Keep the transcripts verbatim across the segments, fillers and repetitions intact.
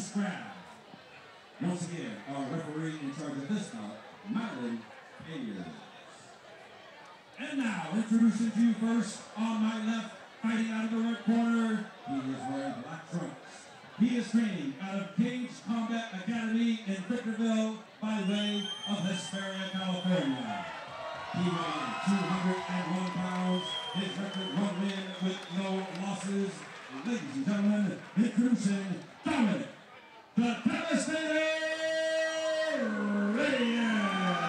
first round. Once again, our referee in charge of this bout, Marlon Ayers. And now, introducing to you first, on my left, fighting out of the red corner, he is wearing black trunks. He is training out of Cage Combat Academy in Victorville by way of Hesperia, California. He weighed two hundred one pounds, his record one win with no losses. Ladies and gentlemen, introducing Dominic, the Devastator Reyes.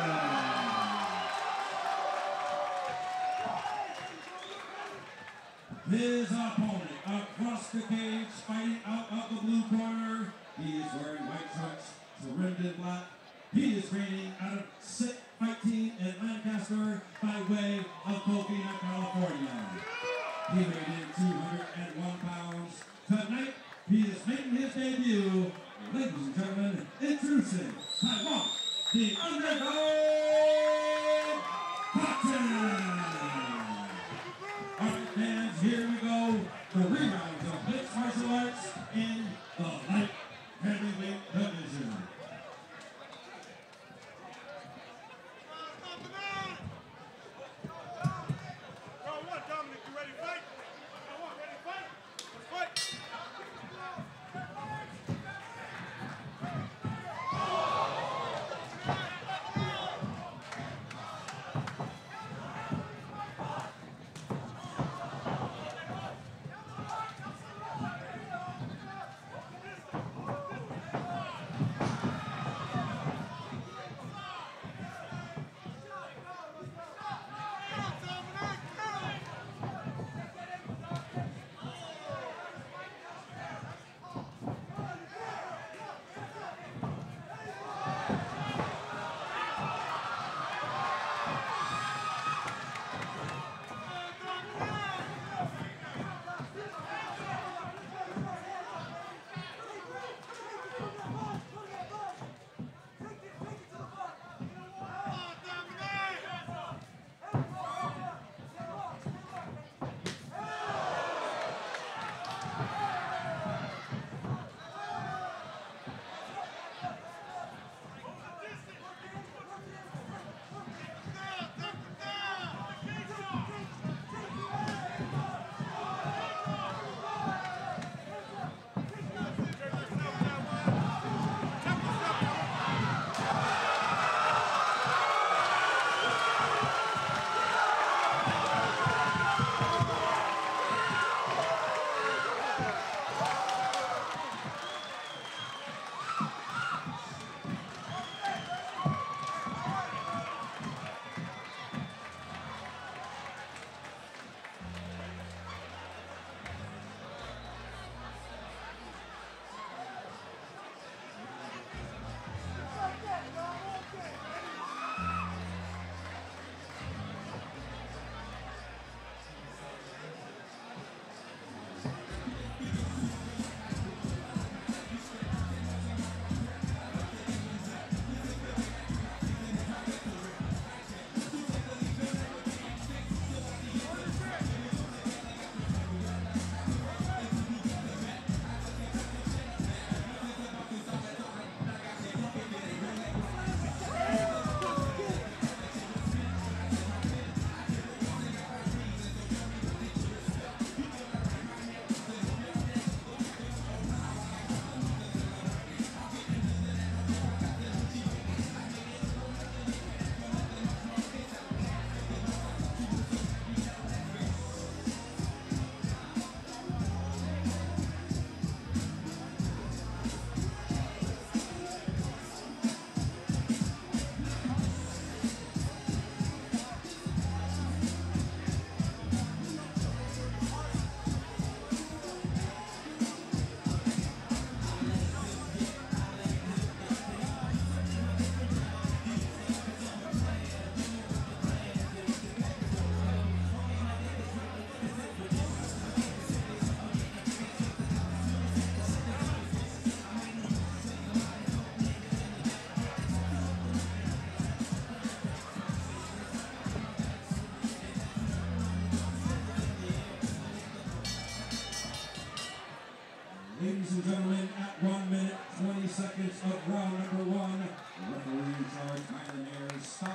His opponent across the cage, fighting out of the blue corner. He is wearing white trunks, trimmed in black. He is training out of Sit Fight Team in Lancaster by way of Covina, California. He weighed in two hundred one pounds. Tonight, he is making his debut. Ladies and gentlemen, introducing Taiwan, the Underdog Boxing. All right, fans, here we go. The rerounds of mixed martial arts in the light heavyweight division. seconds of round number one. Referee in charge, Mylan Ayers. Stop.